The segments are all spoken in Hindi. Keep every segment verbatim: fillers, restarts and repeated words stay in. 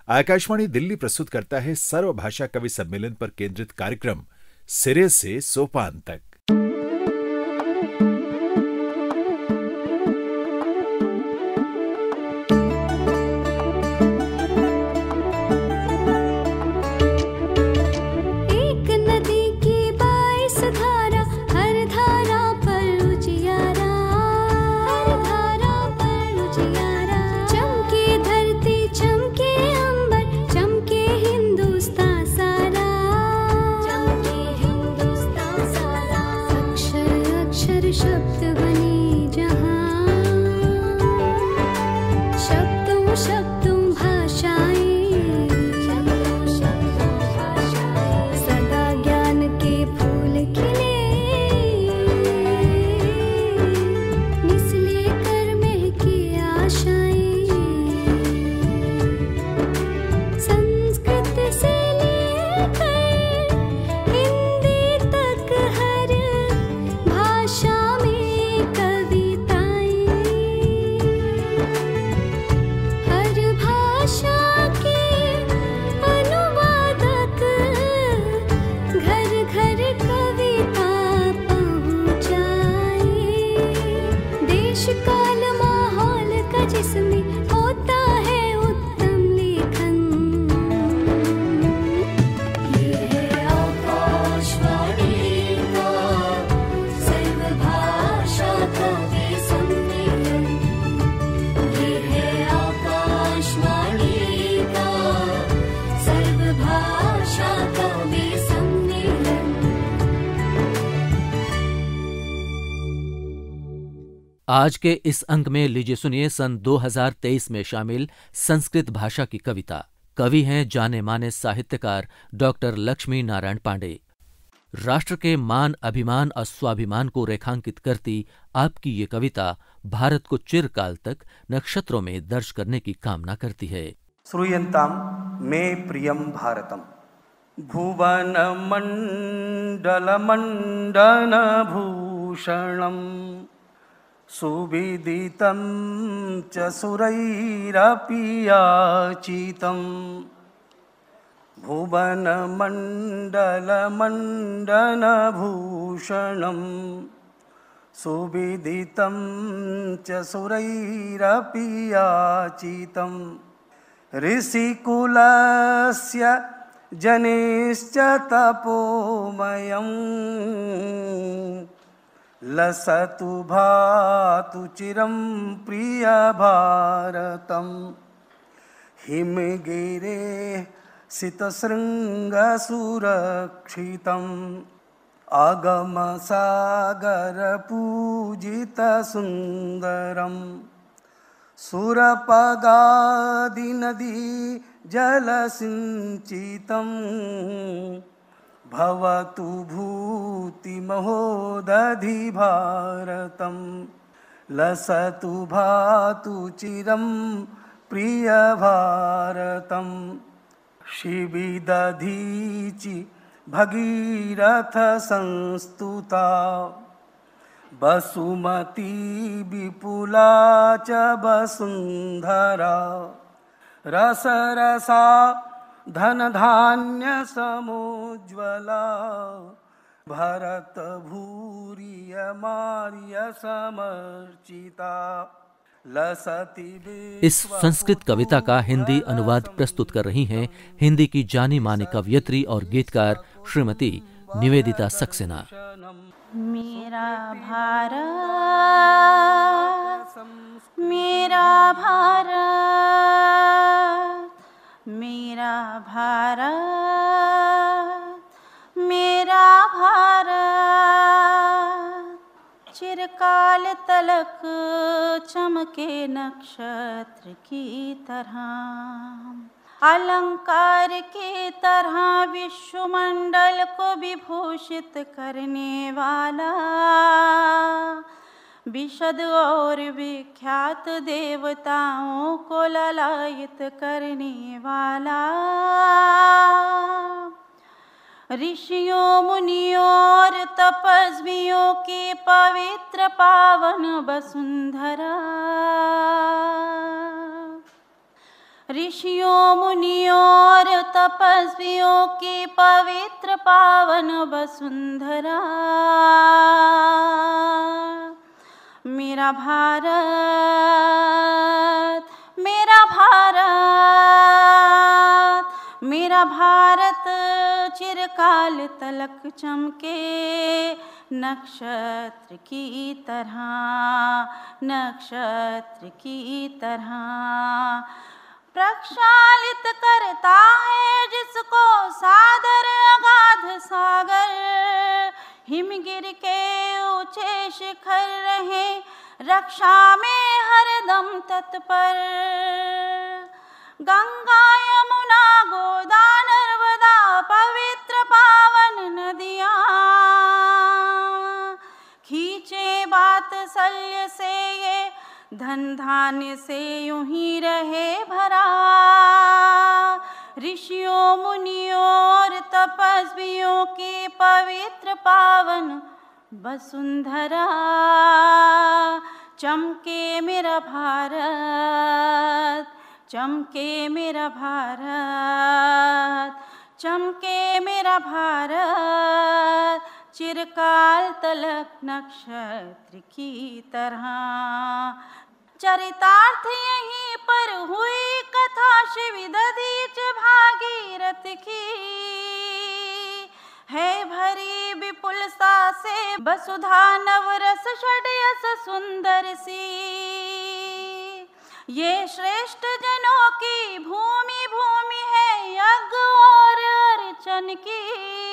आकाशवाणी दिल्ली प्रस्तुत करता है सर्वभाषा कवि सम्मेलन पर केंद्रित कार्यक्रम सिरे से सोपान तक। आज के इस अंक में लीजिए सुनिए सन दो हज़ार तेईस में शामिल संस्कृत भाषा की कविता। कवि हैं जाने माने साहित्यकार डॉक्टर लक्ष्मी नारायण पांडे। राष्ट्र के मान, अभिमान और स्वाभिमान को रेखांकित करती आपकी ये कविता भारत को चिरकाल तक नक्षत्रों में दर्ज करने की कामना करती है। श्रूयन्ताम मे प्रियम भारतम भुवन मंडल मंडन भूषणम सुविदितं च सुरैरपि याचितं भुवन मंडल मंडन भूषणं सुविदितं च सुरैरपि याचितं ऋषिकुलस्य जनेश्च तपोमयम् लसतु भातु चिरं प्रिय भारतं हिमगिरे सितशृंग सुरक्षितं आगम सागर पूजित सुंदरं सुरपगादि नदी जल सिंचितं भवतु भूति महोदधि भारतं लसतु भातु चिरं प्रिय भारतं शिविदधीचि भगीरथ संस्तुता वसुमती विपुला च वसुंधरा रसरसा धन धान्य समोज्वला भरत भूरिय मार्य समर्चिता लसति। इस संस्कृत कविता का हिंदी अनुवाद प्रस्तुत कर रही हैं हिंदी की जानी मानी कवयित्री और गीतकार श्रीमती निवेदिता सक्सेना। मेरा भारत मेरा भारत मेरा भारत मेरा भारत चिरकाल तलक चमके नक्षत्र की तरह अलंकार की तरह विश्वमंडल को विभूषित करने वाला विशद और विख्यात देवताओं को ललायित करने वाला ऋषियों मुनियों और तपस्वियों की पवित्र पावन वसुंधरा ऋषियों मुनियों और तपस्वियों की पवित्र पावन वसुंधरा। मेरा भारत, मेरा भारत, मेरा भारत चिरकाल तलक चमके नक्षत्र की तरह, नक्षत्र की तरह। प्रक्षालित करता है जिसको सादर अगाध सागर, हिमगिर के ऊंचे शिखर रहे रक्षा में हरदम तत्पर। गंगा यमुना गोदा नर्मदा पवित्र पावन नदियाँ, खींचे बात शल्य से ये धन धान्य से यूं ही रहे भरा। ऋषियों मुनियों और तपस्वियों की पवित्र पावन वसुंधरा। चमके मेरा भारत, चमके मेरा भारत, चमके मेरा भारत चिरकाल तलक नक्षत्र की तरह। चरितार्थ यहीं पर हुई कथा शिव दधीच भागीरथ की, है भरी विपुलता से वसुधा नवरस षड्यस सुंदर सी। ये श्रेष्ठ जनों की भूमि भूमि है यज्ञ और अर्चन की।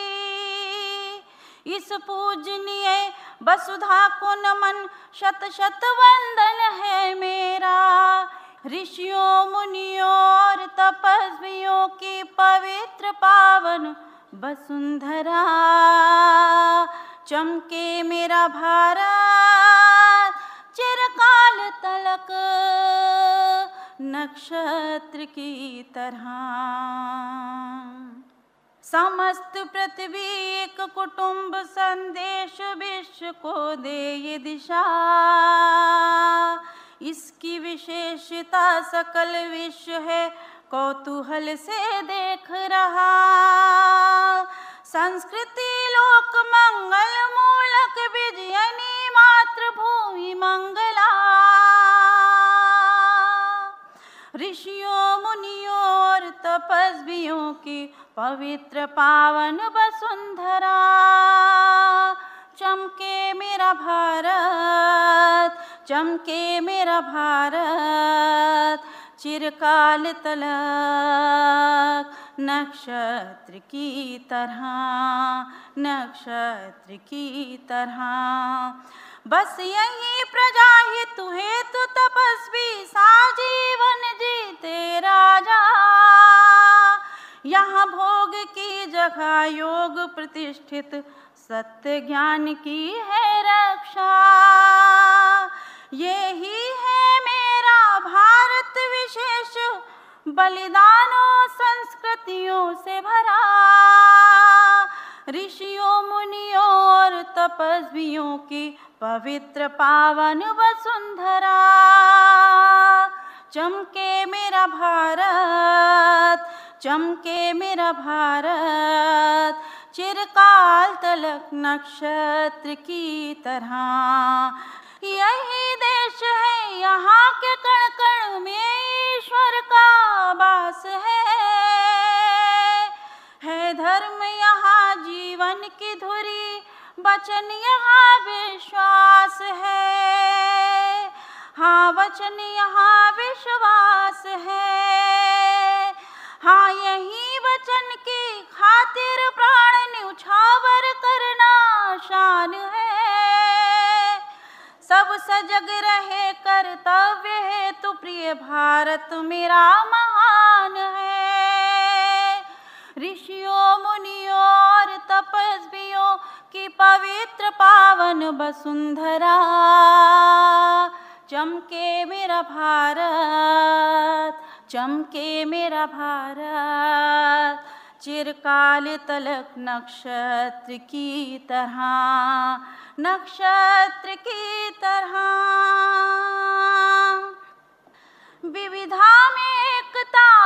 इस पूजनीय वसुधा को नमन शत शत वंदन है मेरा। ऋषियों मुनियों और तपस्वियों की पवित्र पावन वसुंधरा। चमके मेरा भारत चिरकाल तलक नक्षत्र की तरह। समस्त पृथ्वी एक कुटुंब संदेश विश्व को दे ये दिशा। इसकी विशेषता सकल विश्व है कौतूहल से देख रहा। संस्कृति लोक मंगल मूलक विजयनी मातृभूमि मंगला। ऋषियों मुनियों और तपस्वियों की पवित्र पावन वसुंधरा। चमके मेरा भारत, चमके मेरा भारत चिरकाल तलक नक्षत्र की तरह, नक्षत्र की तरह। बस यही प्रजा हेतु हेतु तपस्वी साजीवन जीते राजा। यहाँ भोग की जगह योग प्रतिष्ठित सत्य ज्ञान की है रक्षा। यही है मेरा भारत विशेष बलिदानों संस्कृतियों से भरा। ऋषियों मुनियों और तपस्वियों की पवित्र पावन वसुंधरा। चमके मेरा भारत, चमके मेरा भारत चिरकाल तलक नक्षत्र की तरह। यही देश है यहाँ के कण कण में ईश्वर का वास है। है धर्म यहाँ जीवन की धुरी, वचन यहाँ विश्वास है। हाँ वचन यहाँ विश्वास है। हाँ यही वचन की खातिर प्राण न्यौछावर करना शान है। सब सजग रहे कर्तव्य है तू प्रिय भारत मेरा महान है। ऋषियों मुनियों और तपस्वियों की पवित्र पावन वसुंधरा। चमके मेरा भारत, चमके मेरा भारत चिरकाल तलक नक्षत्र की तरह, नक्षत्र की तरह। विविधा में एकता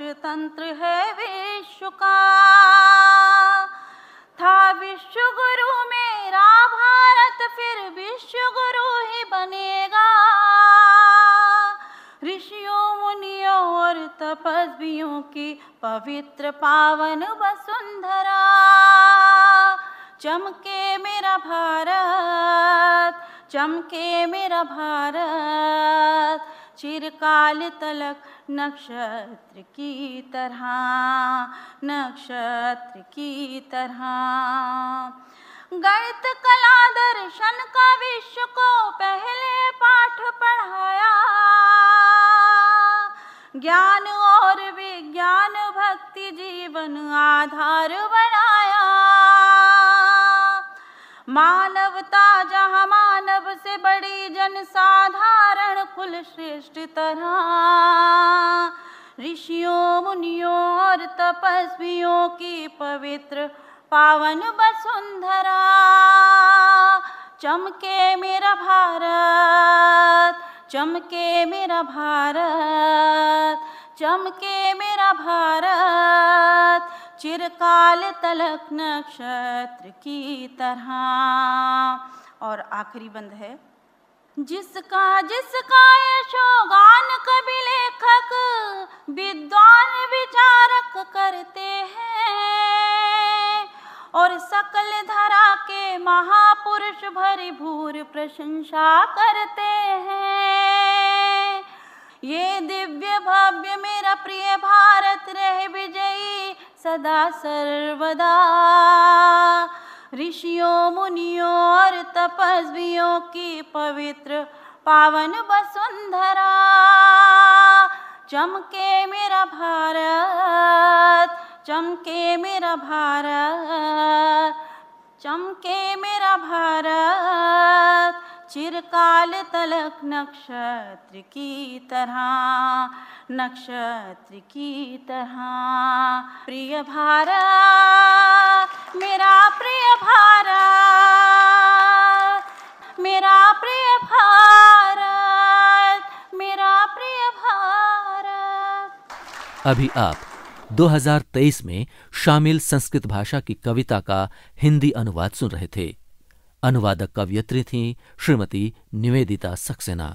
तंत्र है विश्व का। था विश्व गुरु मेरा भारत, फिर विश्व गुरु ही बनेगा। ऋषियों मुनियों और तपस्वियों की पवित्र पावन वसुंधरा। चमके मेरा भारत, चमके मेरा भारत, चिरकाल तलक नक्षत्र की तरह, नक्षत्र की तरह। गणित कला दर्शन का विश्व को पहले पाठ पढ़ाया। ज्ञान और विज्ञान भक्ति जीवन आधार बनाया। मानवता जहाँ मानव से बड़ी जनसाधारण कुल श्रेष्ठ तरह। ऋषियों मुनियों और तपस्वियों की पवित्र पावन वसुंधरा। चमके मेरा भारत, चमके मेरा भारत, चमके मेरा भारत, चिरकाल तलक नक्षत्र की तरह। और आखिरी बंद है। जिसका जिसका यशोगान कवि लेखक विद्वान विचारक करते हैं, और सकल धरा के महापुरुष भरी भूर प्रशंसा करते हैं। ये दिव्य भव्य मेरा प्रिय भारत रहे विजयी सदा सर्वदा। ऋषियों मुनियों और तपस्वियों की पवित्र पावन वसुंधरा। चमके मेरा भारत, चमके मेरा भारत, चमके मेरा भारत, चिरकाल तलक नक्षत्र की तरह, नक्षत्र की तरह। प्रिय भारत, मेरा प्रिय भारत, मेरा प्रिय भारत, मेरा प्रिय भारत। अभी आप दो हज़ार तेईस में शामिल संस्कृत भाषा की कविता का हिंदी अनुवाद सुन रहे थे। अनुवादक कवयित्री थीं श्रीमती निवेदिता सक्सेना।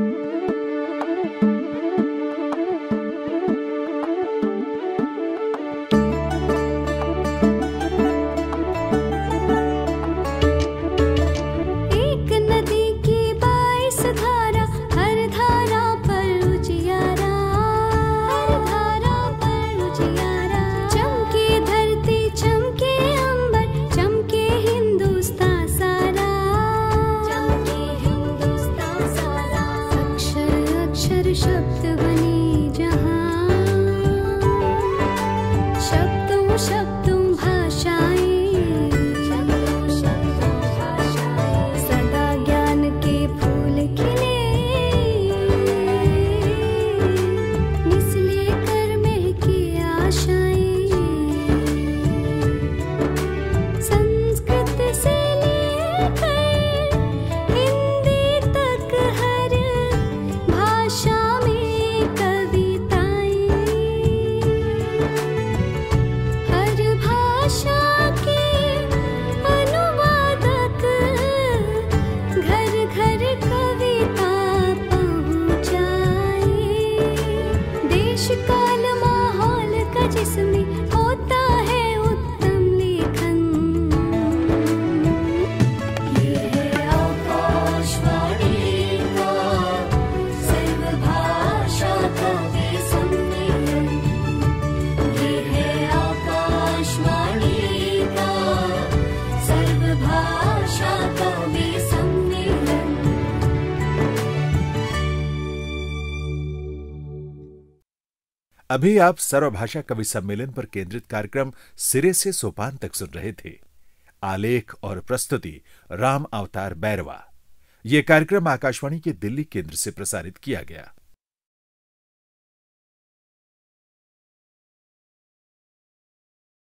अभी आप सर्वभाषा कवि सम्मेलन पर केंद्रित कार्यक्रम सिरे से सोपान तक सुन रहे थे। आलेख और प्रस्तुति राम अवतार बैरवा। यह कार्यक्रम आकाशवाणी के दिल्ली केंद्र से प्रसारित किया गया।